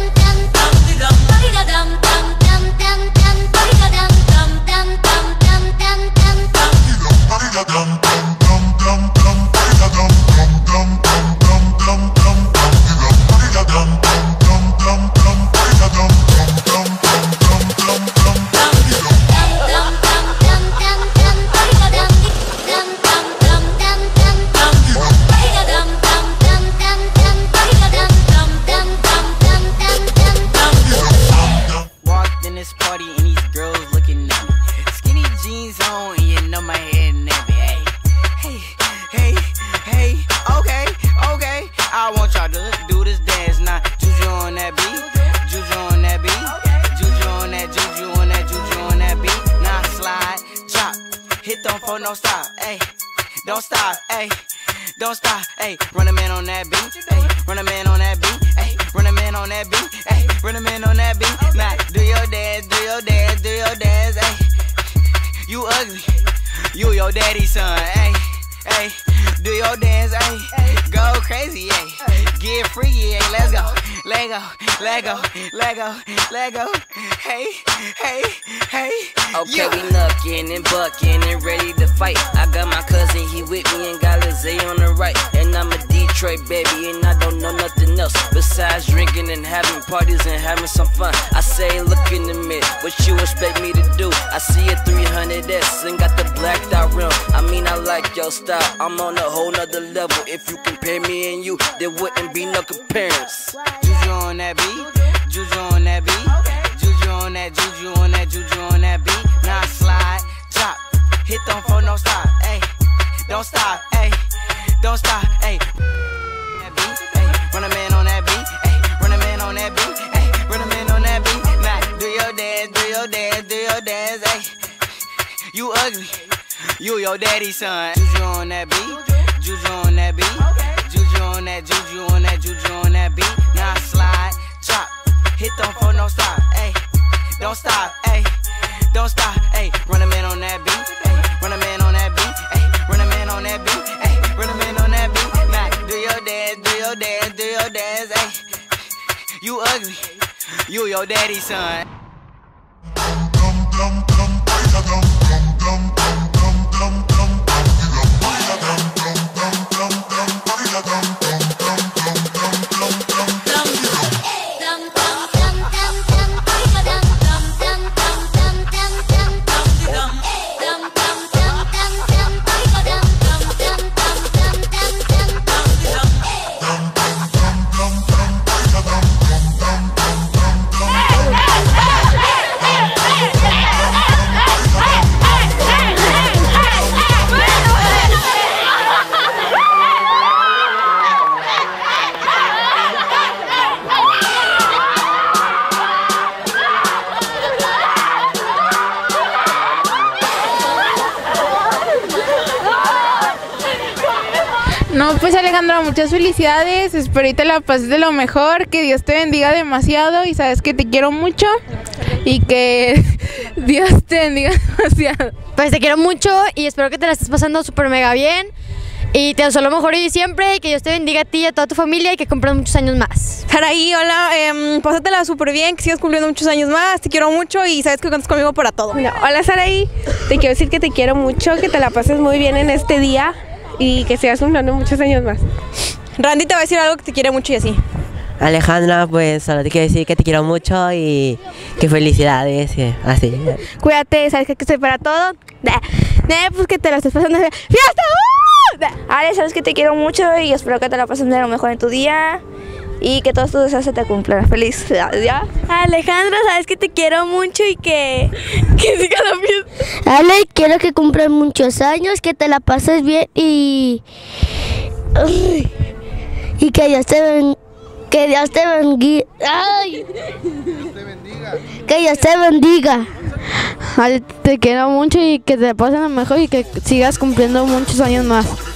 Don't stop, ayy, don't stop, ayy, don't stop, ayy. Run a man on that beat, ayy, run a man on that beat, ayy, run a man on that beat, ayy, run a man on that beat. Now do your dance, do your dance, do your dance, ayy. You ugly, you your daddy's son, ayy, ayy. Do your dance, ayy, go crazy, ayy. Get freaky, ayy, let's go, let go, let go, let go, let go. Hey, hey, hey. Okay, yeah. We knuckin' and buckin' and ready to fight. I got my cousin, he with me, and got Lizzie on the right. And I'm a Detroit baby, and I don't know nothing else besides drinking and having parties and having some fun. I say, look in the mirror, what you expect me to do? I see a 300S and got the blacked out rim. I mean, I like your style, I'm on a whole nother level. If you compare me and you, there wouldn't be no comparison. Juju on that beat, Juju on that beat. On that juju, on that juju, on that beat. Now slide, drop, hit them for no stop, ayy. Don't stop, ayy. Don't stop, ayy. That beat, ayy. Run a man on that beat, ayy. Run a man on that beat, ayy. Run a man on that beat. Now do your dance, do your dance, do your dance, ayy. You ugly, you your daddy's son. Juju on that beat, juju on that beat, juju on that juju, on that juju, on that beat. Now slide, drop, hit them for no stop, ayy. Don't stop, ayy, don't stop, ayy. Run a man on that beat, ayy. Run a man on that beat, ayy. Run a man on that beat, ayy. Run a man on that beat. Now do your dance, do your dance, do your dance, ayy. You ugly, you your daddy's son. No, pues Alejandra, muchas felicidades, espero que te la pases de lo mejor, que Dios te bendiga demasiado y sabes que te quiero mucho y que Dios te bendiga demasiado. Pues te quiero mucho y espero que te la estés pasando súper mega bien Y te deseo lo mejor y siempre, y que Dios te bendiga a ti y a toda tu familia y que cumplas muchos años más. Saraí, hola, pásatela súper bien, que sigas cumpliendo muchos años más, te quiero mucho y sabes que cuentas conmigo para todo. Hola Saraí, te quiero decir que te quiero mucho, que te la pases muy bien en este día y que sigas cumpliendo muchos años más. Randy te va a decir algo que te quiere mucho y así. Alejandra, pues solo te quiero decir que te quiero mucho y que felicidades, así. Cuídate, sabes que estoy para todo. Pues que te la estés pasando bien. ¡Fiesta! Ale, sabes que te quiero mucho y espero que te la pases de lo mejor en tu día y que todos tus deseos se te cumplan. Feliz día. Alejandra, sabes que te quiero mucho y que siga la fiesta. Ale, quiero que cumplas muchos años, que te la pases bien y que Dios te bendiga. Que Dios te bendiga. ¡Ay! Que Dios te bendiga. Ale, te quiero mucho y que te pasen lo mejor y que sigas cumpliendo muchos años más.